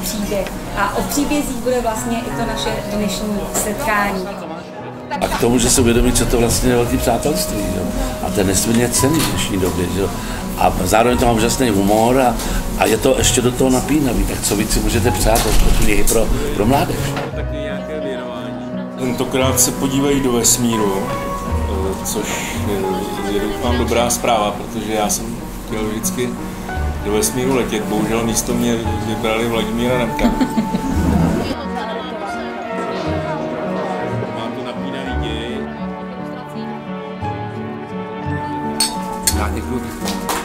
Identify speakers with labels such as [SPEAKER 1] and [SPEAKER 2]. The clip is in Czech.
[SPEAKER 1] příběh. A o příbězích bude vlastně i to naše dnešní setkání.
[SPEAKER 2] A k tomu, že se uvědomí, co to vlastně je velký přátelství. Jo? A to je nesmírně cenný v dnešní době. Jo? A zároveň to má úžasný humor a je to ještě do toho napínavý. Tak co víc si můžete přát od knihy pro mládež.
[SPEAKER 3] Tentokrát se podívají do vesmíru, což je doufám dobrá zpráva, protože já jsem chtěl vždycky do vesmíru letět. Bohužel místo mě vybrali Vladimíra Remka. Má to napínavý děj.
[SPEAKER 2] Nějaký klub.